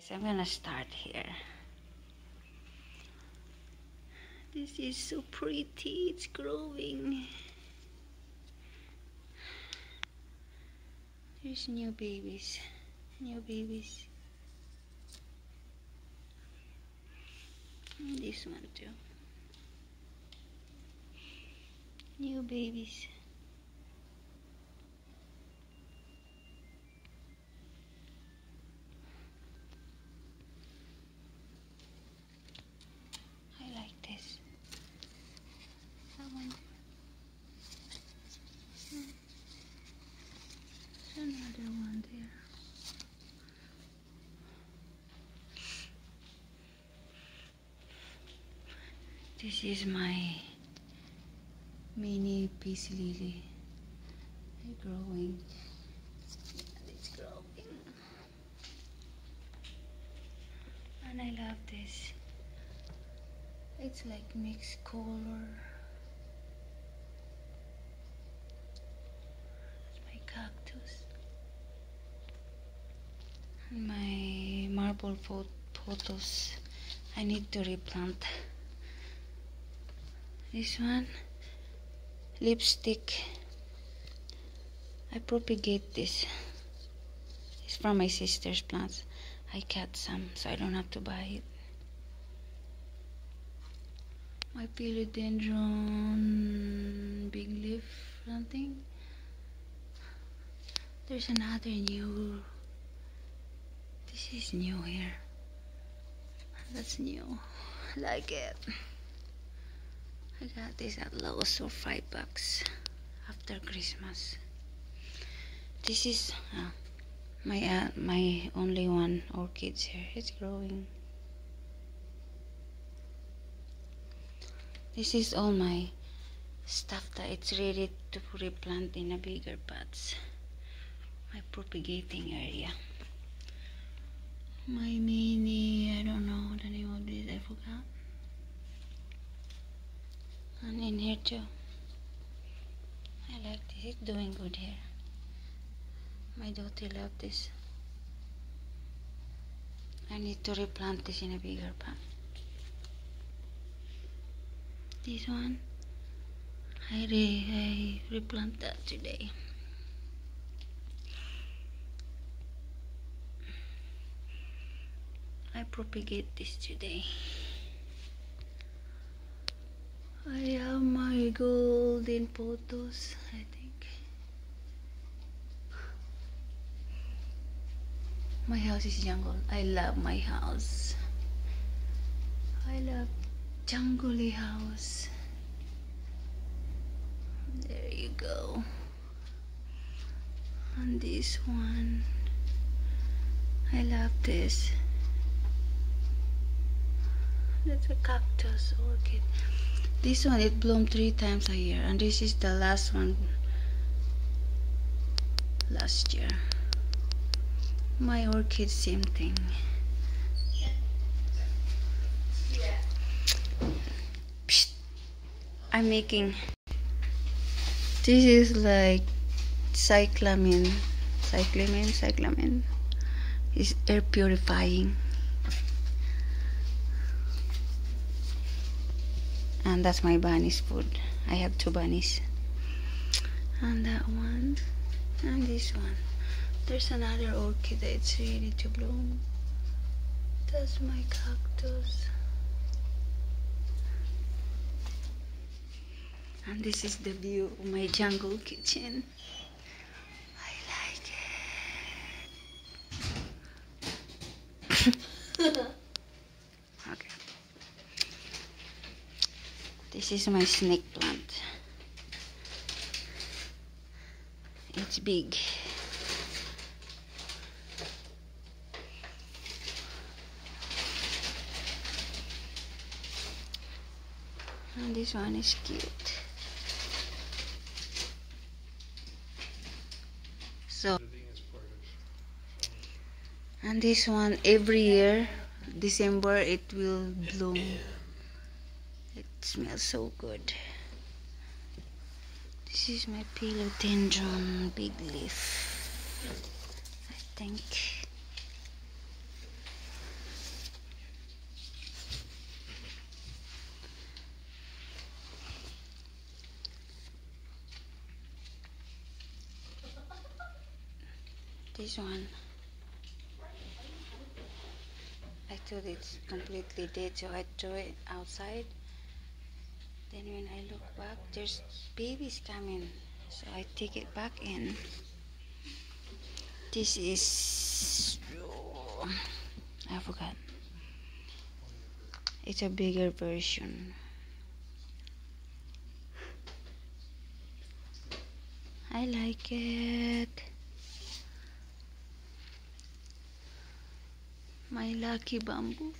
So I'm gonna start here. This is so pretty, it's growing. There's new babies. And this one too. New babies. I like this. That one. There's another one there. This is my mini peace lily. They're growing. And it's growing. And I love this. It's like mixed color. It's my cactus. And my marble photos. I need to replant. This one, lipstick. I propagate this. It's from my sister's plants. I cut some so I don't have to buy it. My philodendron big leaf planting. There's another new. This is new here. That's new. I like it. I got this at Lowe's for $5 after Christmas. This is my only one orchids here. It's growing. This is all my stuff that it's ready to replant in a bigger pots. My propagating area. My mini, I don't know the name of this, I forgot. And in here too. I like this, it's doing good here. My daughter loves this. I need to replant this in a bigger pot. This one, I replant that today. I propagate this today. I have my golden photos, I think. My house is jungle. I love my house. I love jungly house. There you go. And this one, I love this. That's a cactus orchid. This one, it bloomed 3 times a year, and this is the last one last year. My orchid, same thing. Psst. I'm making. This is like cyclamen. It's air purifying. And that's my bunny's food. I have 2 bunnies. And that one. And this one. There's another orchid that's ready to bloom. That's my cactus. And this is the view of my jungle kitchen. I like it. Okay. This is my snake plant. It's big. And this one is cute. So, and this one, every year, December, it will bloom. It smells so good. This is my philodendron big leaf, I think. This one, I thought it's completely dead, so I threw it outside. Then when I look back, there's babies coming, so I take it back in. This is, oh, I forgot. It's a bigger version. I like it. My lucky bamboo.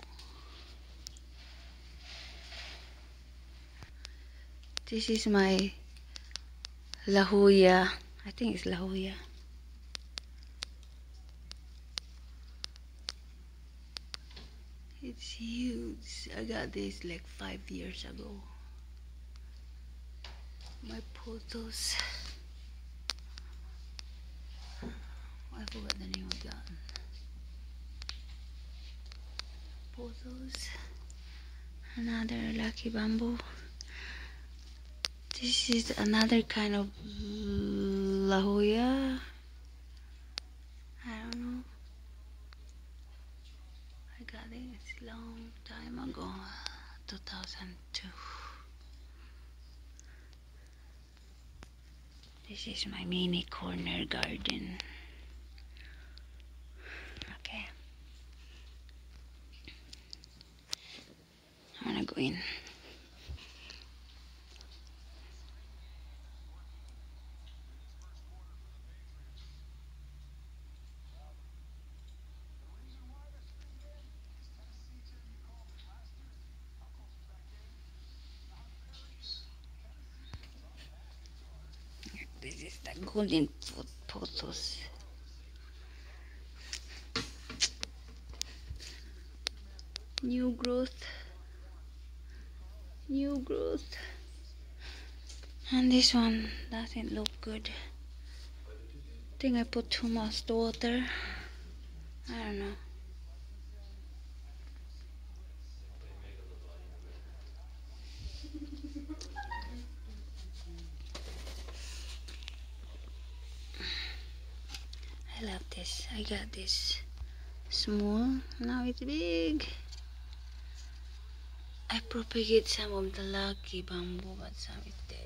This is my La Jolla. I think it's La Jolla. It's huge. I got this like 5 years ago. My photos. I forgot the name of that. Photos. Another lucky bamboo. This is another kind of La Jolla. I don't know. I got it a long time ago, 2002. This is my mini corner garden. Okay. I'm gonna go in. This is the golden photos. New growth. New growth. And this one doesn't look good. I think I put too much water. I don't know. I love this. I got this small. Now it's big. I propagate some of the lucky bamboo, but some is dead.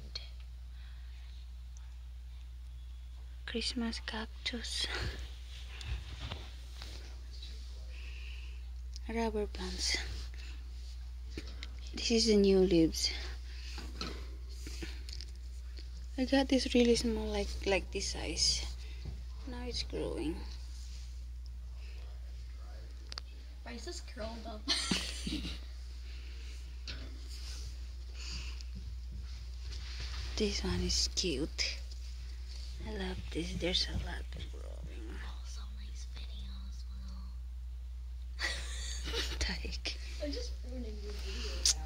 Christmas cactus. Rubber plants. This is the new leaves. I got this really small, like this size. Now it's growing. Why is this curled up? This one is cute. I love this. There's a lot growing. Oh, so nice videos. Wow. Like I'm just ruining your video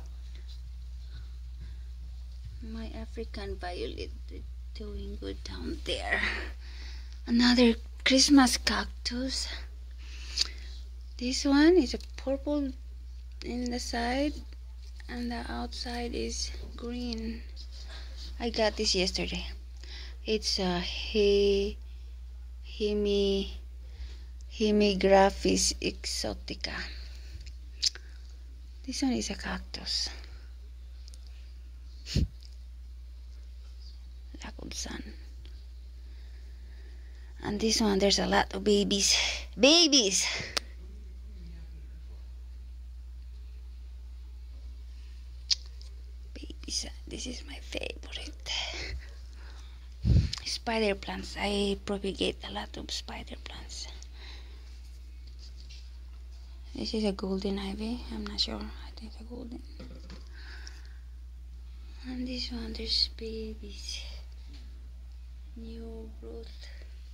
now. my African violet doing good down there. Another Christmas cactus. This one is a purple in the side and the outside is green. I got this yesterday. It's a Hemigraphis exotica. This one is a cactus. Lack of sun. And this one, there's a lot of babies. Babies! Babies. This is my favorite. Spider plants. I propagate a lot of spider plants. This is a golden ivy. I'm not sure. I think it's a golden. And this one, there's babies. New growth.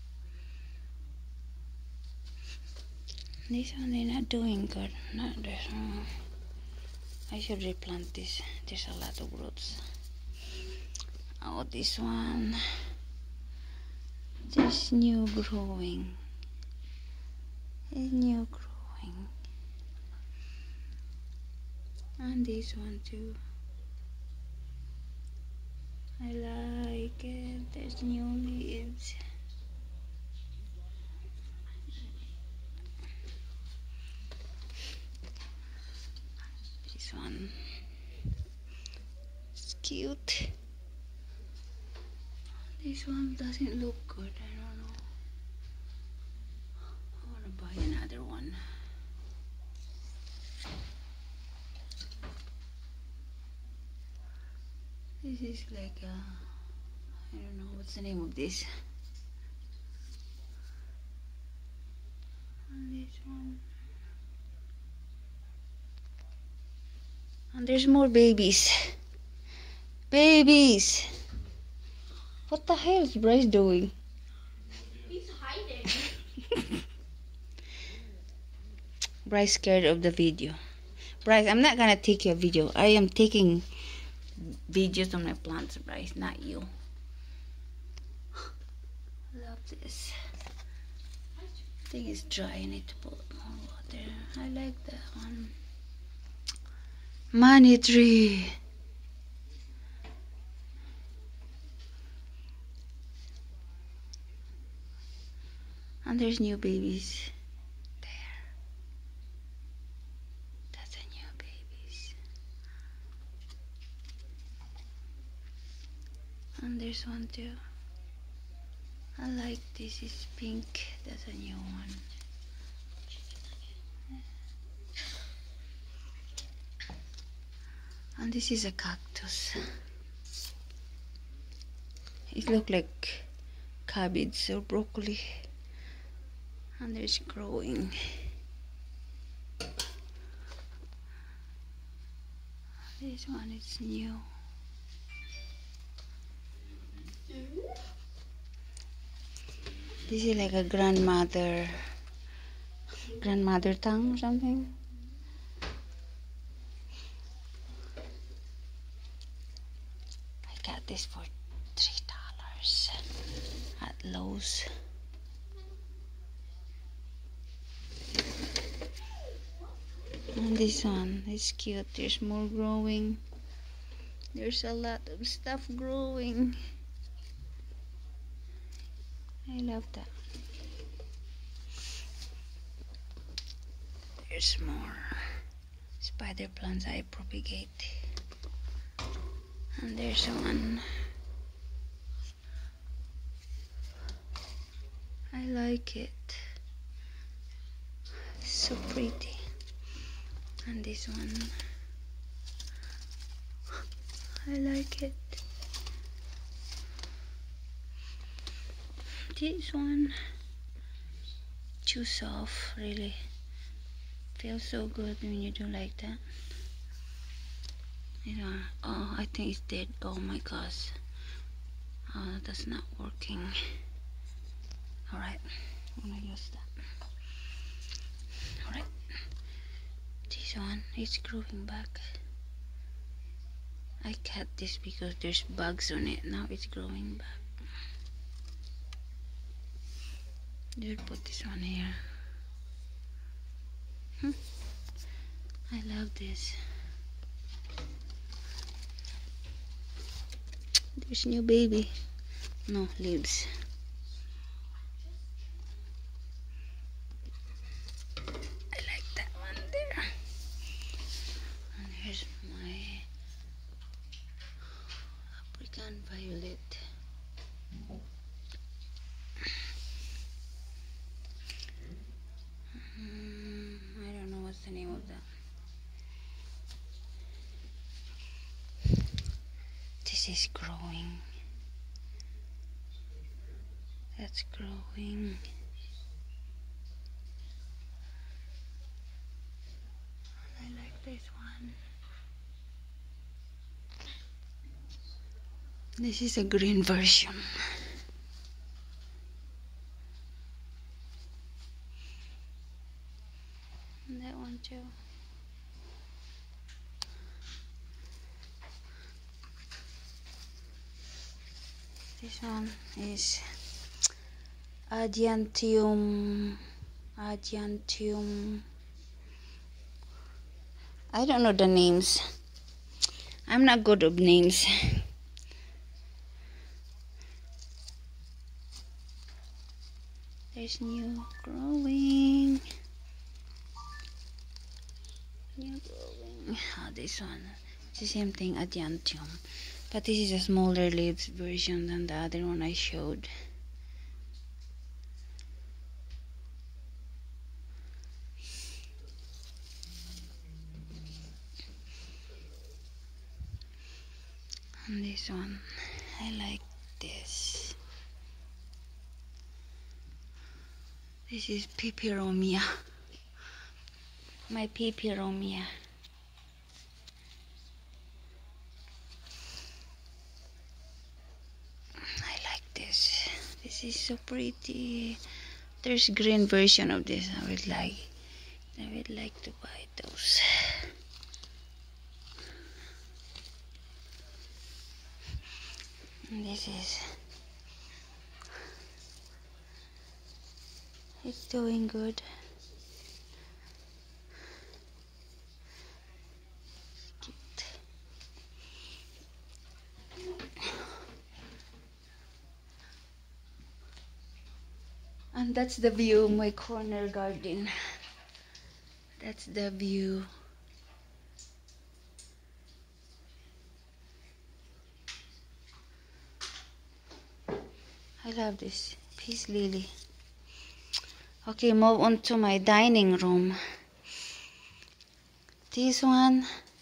This one, they're not doing good. Not this one. I should replant this. There's a lot of roots. Oh, this one. There's new growing. It's new growing. And this one too. I like it. There's new leaves. one. It's cute. This one doesn't look good. I don't know. I want to buy another one. This is like a, I don't know what's the name of this. And this one. And there's more babies. Babies! What the hell is Bryce doing? He's hiding. Bryce scared of the video. Bryce, I'm not gonna take your video. I am taking videos of my plants, Bryce, not you. Love this. I think it's dry. I need to put more water. I like that one. Money tree. And there's new babies there. That's a new babies. And there's one too. I like this. It's pink. That's a new one. And this is a cactus. It looks like cabbage or broccoli. And there's growing. This one is new. This is like a grandmother tongue or something. I got this for $3 at Lowe's. And this one is cute. There's more growing. There's a lot of stuff growing. I love that. There's more spider plants I propagate. And there's one. I like it. It's so pretty. And this one. I like it. This one. Too soft, really. Feels so good when you do like that. You know, oh, I think it's dead. Oh my gosh. Oh, that's not working. Alright, I'm gonna use that. Alright. This one is growing back. I cut this because there's bugs on it. Now it's growing back. We'll put this one here. I love this. There's new baby. No leaves. I like that one there. And here's my African violet. I don't know what's the name of that. This is growing. That's growing. I like this one. This is a green version. And that one too. This one is Adiantium. I don't know the names. I'm not good with names. There's new growing. New growing. This one. It's the same thing, Adiantium. But this is a smaller leaves version than the other one I showed. And this one, I like this. This is Peperomia. My Peperomia. I like this. This is so pretty. There's green version of this. I would like to buy those. And this is, it's doing good. Cute. And that's the view of my corner garden. That's the view. I love this peace lily. Okay, move on to my dining room. This one,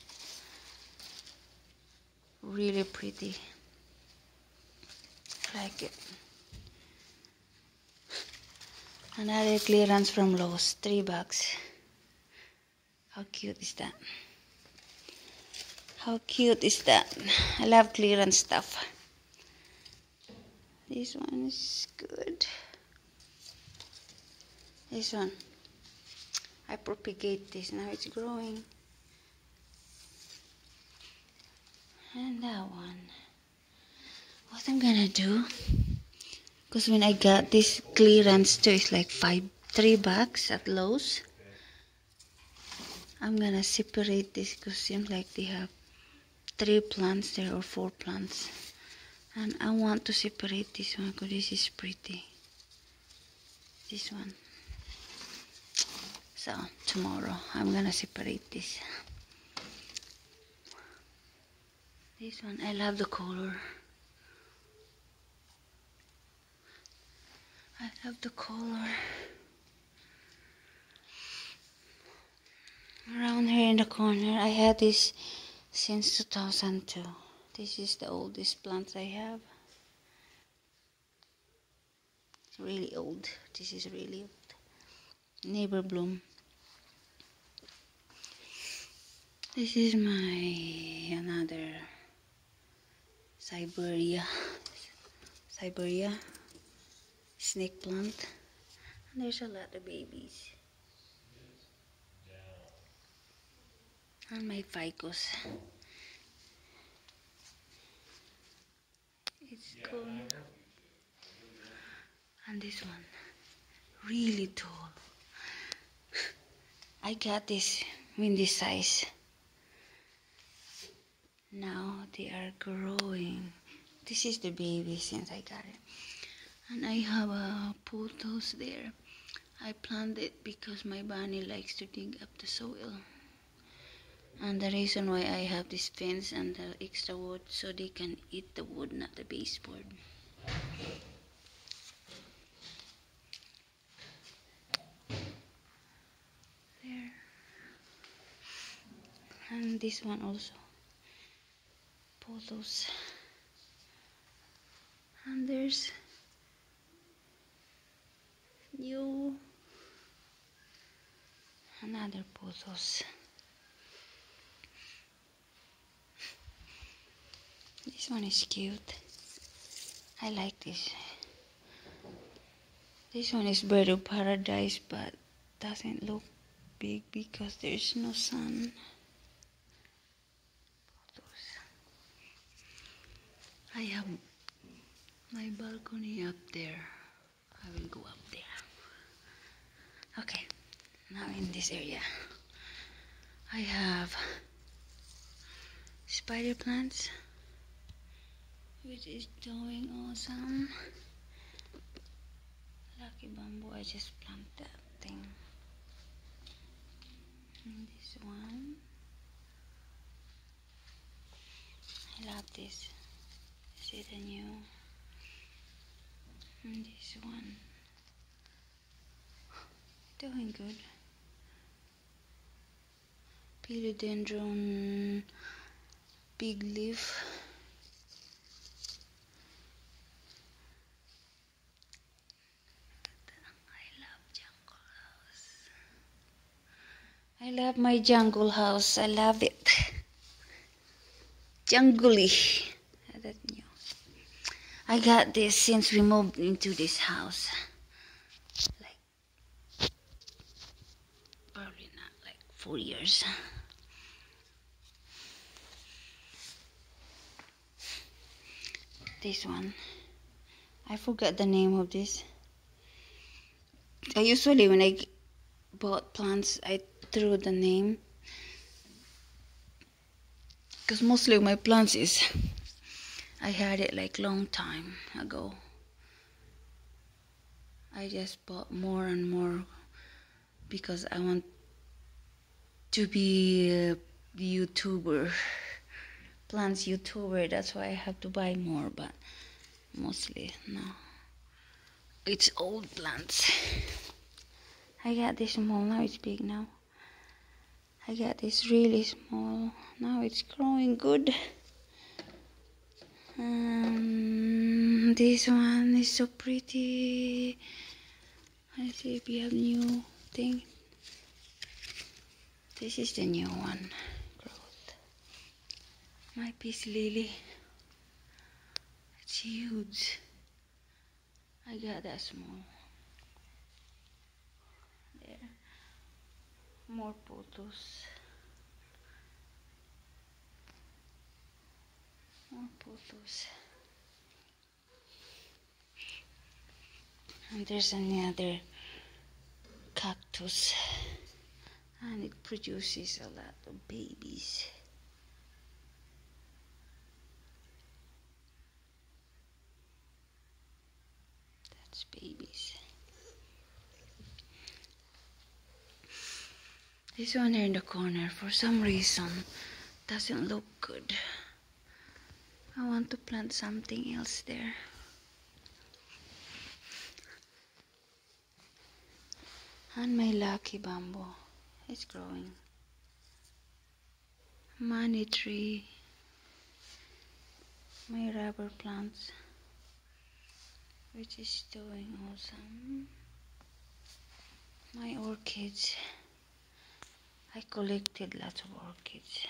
really pretty. I like it. Another clearance from Lowe's, $3. How cute is that? How cute is that? I love clearance stuff. This one is good. This one, I propagate this, now it's growing. And that one. What I'm gonna do, because when I got this clearance too, it's like $3 at Lowe's. I'm gonna separate this because it seems like they have 3 plants there or 4 plants. And I want to separate this one because this is pretty. This one. So tomorrow I'm gonna separate this. This one, I love the color. I love the color. Around here in the corner, I had this since 2002. This is the oldest plant I have. It's really old. This is really old. Never bloom. This is my another Siberia snake plant. And there's a lot of babies. And my ficus. It's cool. And this one, really tall. I got this in this size. Now they are growing. This is the baby since I got it. And I have pothos there. I planted it because my bunny likes to dig up the soil. And the reason why I have this fence and the extra wood, so they can eat the wood, not the baseboard. There. And this one also. Pothos. And there's new another pothos. This one is cute. I like this. This one is bird of paradise, but doesn't look big because there's no sun. I have my balcony up there. I will go up there. Okay, now in this area I have spider plants, which is doing awesome. Lucky bamboo, I just planted that thing. And this one. I love this. See the new. And this one. Doing good. Philodendron big leaf. I love my jungle house. I love it. Jungly. That's new. I got this since we moved into this house. Like, probably not like 4 years. This one. I forgot the name of this. I usually, when I bought plants, I threw the name. Because mostly my plants is, I had it like long time ago. I just bought more and more because I want to be a YouTuber, plants YouTuber. That's why I have to buy more, but mostly no. It's old plants. I got this small, now it's big now. I got this really small, now it's growing good. This one is so pretty. Let's see if we have new thing. This is the new one. Growth. My peace lily. It's huge. I got that small. There. More pothos. More pothos. And there's another cactus. And it produces a lot of babies. That's babies. This one here in the corner, for some reason, doesn't look good. I want to plant something else there. And my lucky bamboo is growing. Money tree. My rubber plants, which is doing awesome. My orchids. I collected lots of orchids.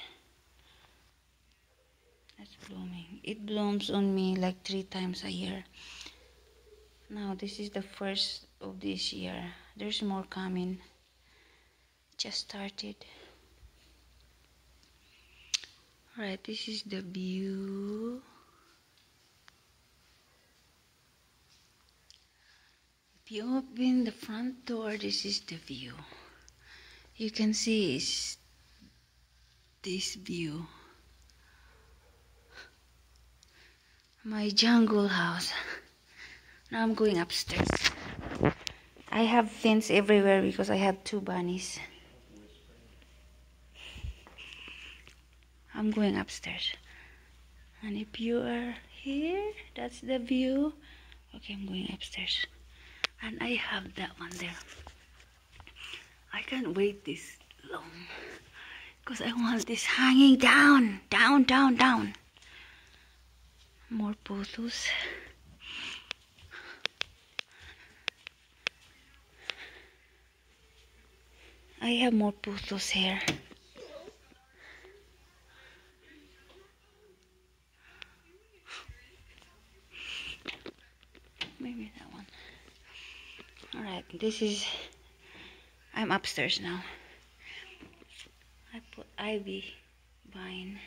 That's blooming. It blooms on me like 3 times a year. Now this is the first of this year. There's more coming. Just started. Alright, this is the view. If you open the front door, this is the view. You can see is this view. My jungle house. Now I'm going upstairs. I have fence everywhere because I have 2 bunnies. I'm going upstairs. And if you are here, that's the view. Okay, I'm going upstairs. And I have that one there. I can't wait this long because I want this hanging down, down, down, down. More pothos. I have more pothos here. Maybe that one. Alright, this is, I'm upstairs now. I put ivy vine,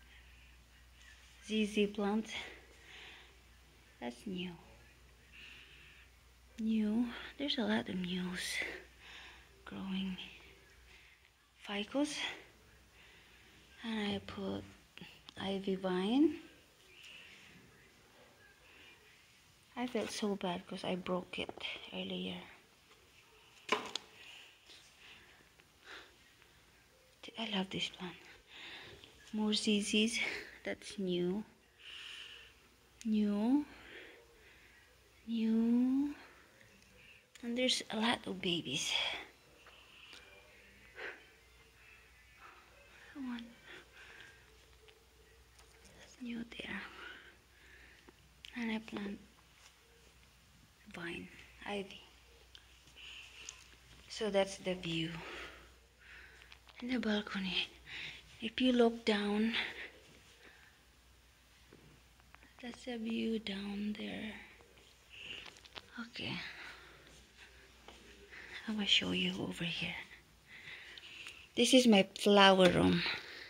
ZZ plant. That's new. New. There's a lot of news growing. Ficus. And I put ivy vine. I felt so bad because I broke it earlier. I love this plant. More CCs. That's new. New. And there's a lot of babies. One. That's new there. And I plant vine, ivy. So that's the view in the balcony. If you look down, that's the view down there. Okay, I will show you over here. This is my flower room.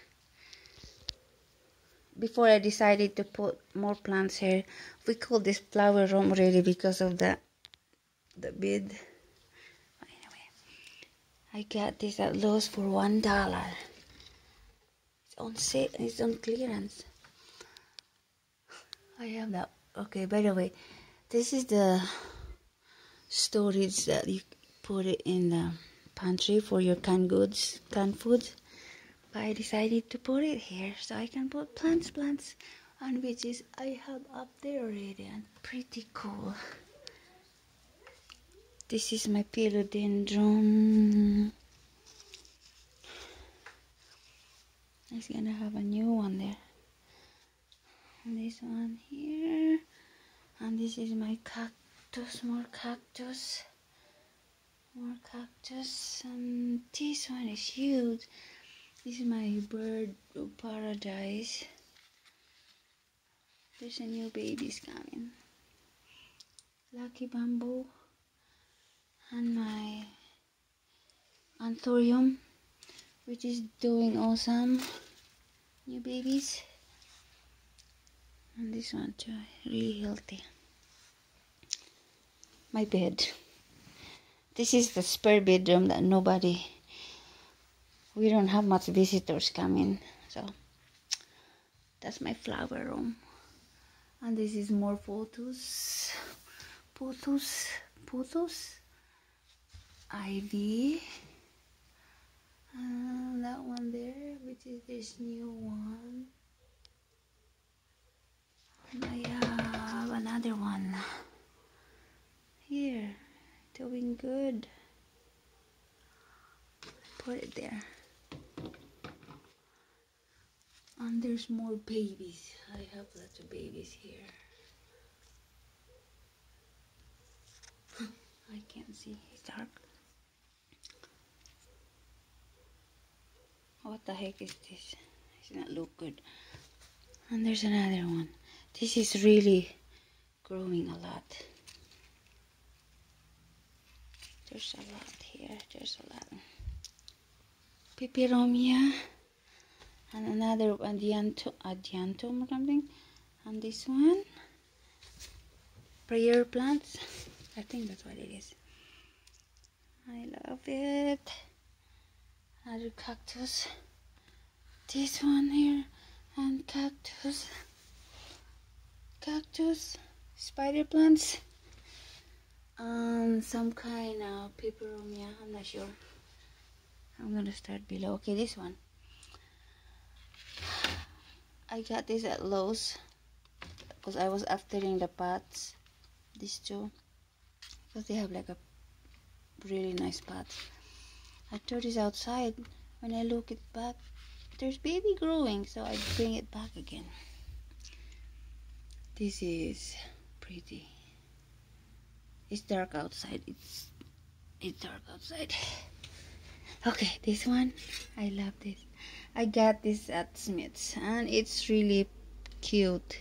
Before I decided to put more plants here, we call this flower room really because of the bed. Anyway, I got this at Lowe's for $1. It's on sale. It's on clearance. I have that. Okay, by the way, this is the storage that you put it in the pantry for your canned goods, canned foods. But I decided to put it here so I can put plants, and which is I have up there already, and pretty cool. This is my philodendron. It's gonna have a new one there. And this one here. And this is my cactus, more cactus. And this one is huge. This is my bird of paradise. There's a new babies coming. Lucky bamboo. And my anthurium, which is doing awesome. New babies. And this one too, really healthy. My bed. This is the spare bedroom that we don't have much visitors coming. So that's my flower room. And this is more photos. Ivy. And that one there, which is this new one. And I have another one here, doing good. Put it there. And there's more babies. I have lots of babies here. I can't see, it's dark. What the heck is this? It does not look good. And there's another one. This is really growing a lot. There's a lot here. There's a lot. Peperomia. And another adiantum or something. And this one. Prayer plants. I think that's what it is. I love it. Another cactus. This one here. And cactus. Spider plants. Some kind of peperomia. I'm not sure. I'm gonna start below. Okay, this one. I got this at Lowe's because I was aftering the pots. These two, because they have like a really nice pot. I threw this outside. When I look it back, there's baby growing, so I bring it back again. This is pretty. It's dark outside. It's dark outside. Okay, this one, I love this. I got this at Smith's and it's really cute.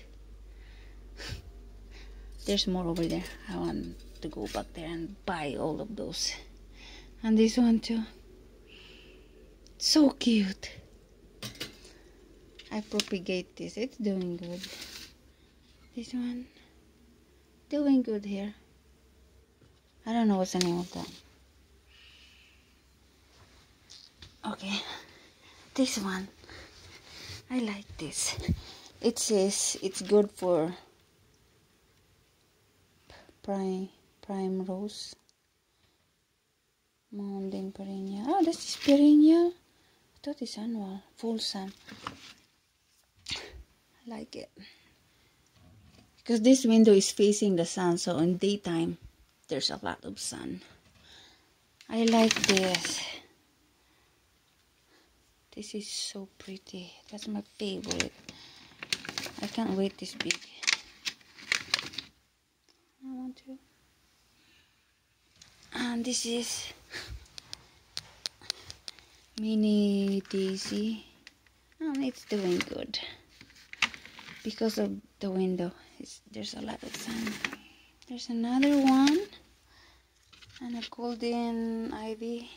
There's more over there. I want to go back there and buy all of those. And this one too. So cute. I propagate this. It's doing good. This one, doing good here. I don't know what's the name of that. Okay, this one, I like this. It says it's good for prime rose. Mountain perennia. Oh, this is perennia. I thought it's annual, full sun. I like it. Because this window is facing the sun, so in daytime, there's a lot of sun. I like this. This is so pretty. That's my favorite. I can't wait this big. I want to. And this is mini daisy. It's doing good. Because of the window, there's a lot of sun. There's another one. And a golden ivy.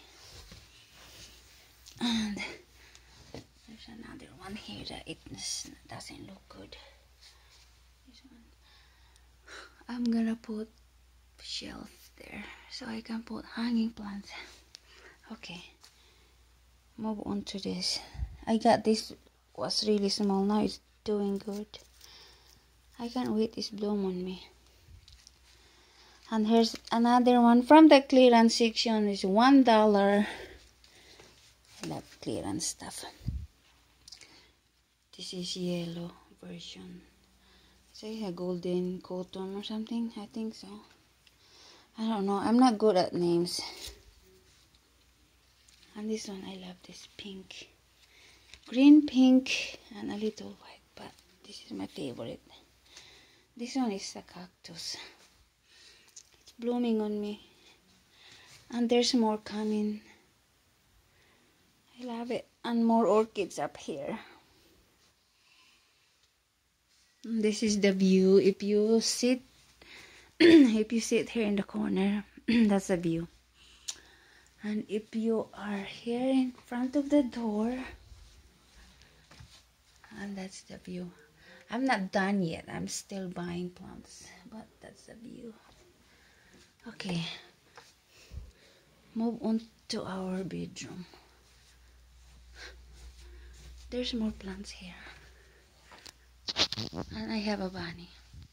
And there's another one here that it doesn't look good. This one. I'm gonna put shelf there so I can put hanging plants. Okay, move on to this. I got this, was really small, now it's doing good. I can't wait this bloom on me. And here's another one from the clearance section. It's $1. I love clearance stuff. This is yellow version. Say a golden cotton or something. I think so. I don't know. I'm not good at names. And this one, I love this pink. Green, pink, and a little white. But this is my favorite. This one is a cactus. It's blooming on me. And there's more coming. I love it. And more orchids up here. And this is the view. If you sit here in the corner, that's the view. And if you are here in front of the door, and that's the view. I'm not done yet. I'm still buying plants, but that's the view. Okay, move on to our bedroom. There's more plants here. And I have a bunny.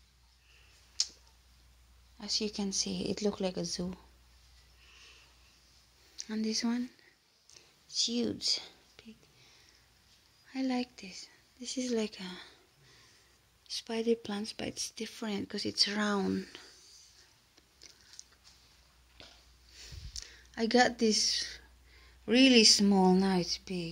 As you can see, it looks like a zoo. And this one, it's huge, big. I like this. This is like a spider plants, but it's different because it's round. I got this really small, now it's big.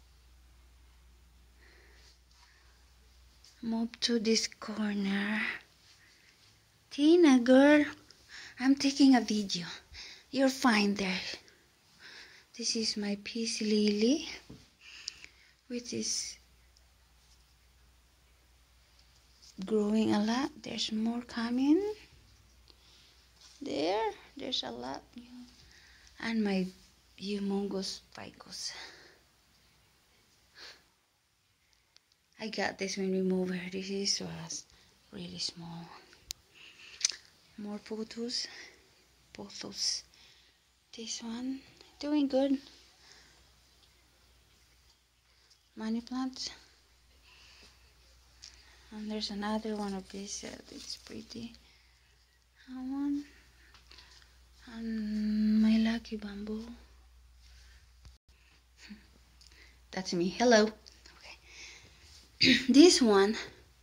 Move to this corner. Tina girl, I'm taking a video. You're fine there. This is my peace lily, which is growing a lot. There's more coming. There's a lot. And my humongous ficus. I got this when we moved here. This was really small. More photos. This one, doing good. Money plants. And there's another one of this. It's pretty. One. And my lucky bamboo. That's me. Hello. Okay. This one,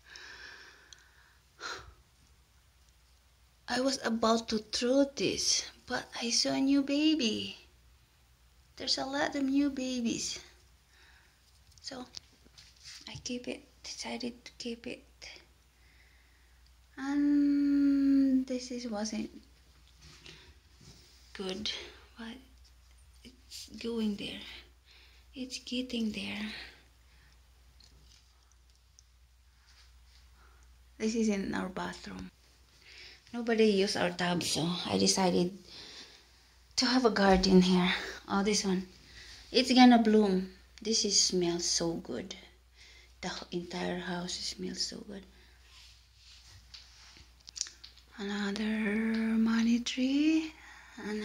I was about to throw this, but I saw a new baby. There's a lot of new babies. So I decided to keep it. And this wasn't good, but it's going there. It's getting there. This is in our bathroom. Nobody used our tub, so I decided to have a garden here. Oh, this one. It's gonna bloom. This smells so good. The entire house smells so good. Another money tree and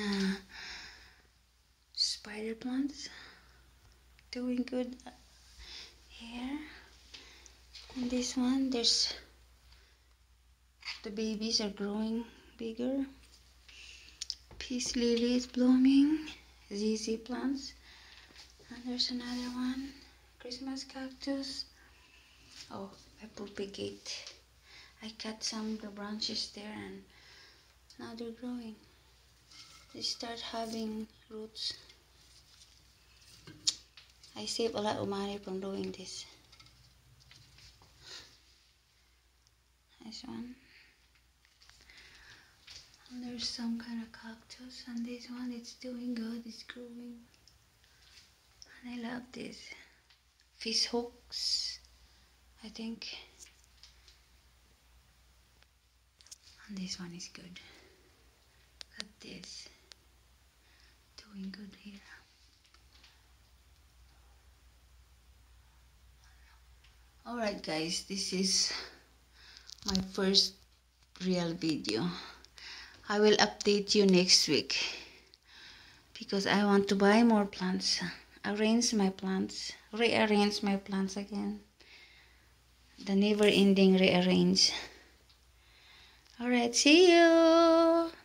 spider plants. Doing good here. And this one, there's the babies are growing bigger. Peace lily is blooming. ZZ plants. And there's another one, Christmas cactus. Oh, I propagate. I cut some of the branches there and now they're growing. They start having roots. I save a lot of money from doing this. This one. And there's some kind of cactus, and this one, it's doing good, it's growing. And I love this. Fish hooks, I think. And this one is good. Look at this. Doing good here. Alright guys, this is my first real video. I will update you next week because I want to buy more plants, rearrange my plants again. The never ending rearrange. Alright, see you.